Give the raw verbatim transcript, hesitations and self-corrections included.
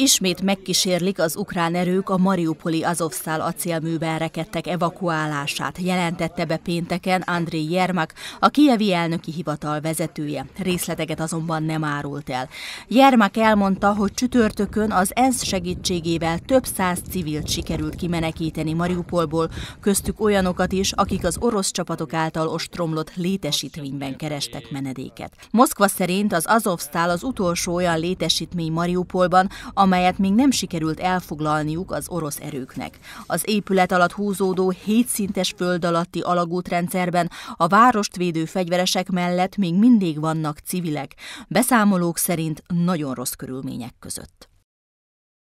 Ismét megkísérlik az ukrán erők a mariupoli Azovsztál acélműben rekedtek evakuálását, jelentette be pénteken Andriy Jermak, a kijevi elnöki hivatal vezetője. Részleteket azonban nem árult el. Jermak elmondta, hogy csütörtökön az ENSZ segítségével több száz civilt sikerült kimenekíteni Mariupolból, köztük olyanokat is, akik az orosz csapatok által ostromlott létesítményben kerestek menedéket. Moszkva szerint az Azovsztál az utolsó olyan létesítmény Mariupolban, amelyet még nem sikerült elfoglalniuk az orosz erőknek. Az épület alatt húzódó hétszintes föld alatti alagútrendszerben a várost védő fegyveresek mellett még mindig vannak civilek, beszámolók szerint nagyon rossz körülmények között.